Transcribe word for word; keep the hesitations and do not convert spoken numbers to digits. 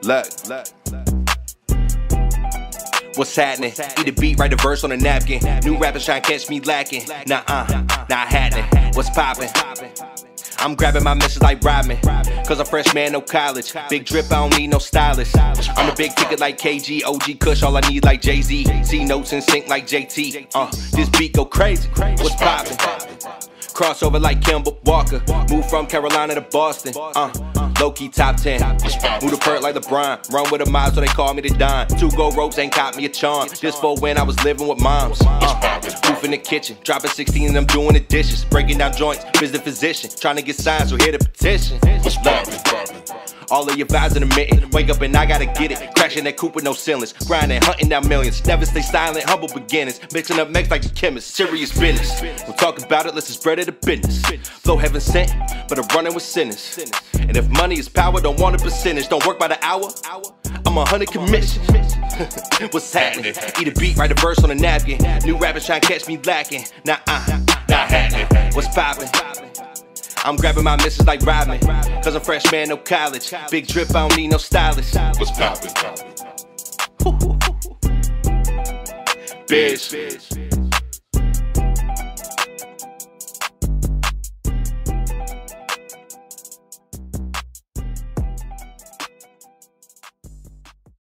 Look, what's happening? Eat a beat, write a verse on a napkin. New rappers trying to catch me lacking. Nah, uh, not happening. What's poppin'? I'm grabbing my misses like Rodman, cause I'm fresh man, no college. Big drip, I don't need no stylist. I'm a big ticket like K G, O G Kush, all I need like Jay-Z. See notes in sync like J T. Uh, this beat go crazy. What's poppin'? Crossover like Kemba Walker. Move from Carolina to Boston. Uh, low-key top ten. Move the perk like LeBron. Run with a mob so they call me the Don. Two gold ropes ain't caught me a charm. This for when I was living with moms. Uh, roof in the kitchen. Dropping sixteen and I'm doing the dishes. Breaking down joints, visit physician. Trying to get signed, so here the petition. All of your vibes in a mitten. Wake up and I gotta get it. Crashing that coupe with no ceilings. Grinding, hunting down millions. Never stay silent, humble beginnings. Mixing up mix like a chemist. Serious business. We'll talk about it, let's spread it to business. Flow heaven sent, but I'm running with sinners. And if money is power, don't want a percentage. Don't work by the hour, I'm a hundred commission. What's happening? Eat a beat, write a verse on a napkin. New rappers trying to catch me lacking. Nah, uh, not happening. What's poppin'? I'm grabbing my misses like Rodman, cause I'm fresh man, no college. Big drip, I don't need no stylist. What's poppin'? Bitch.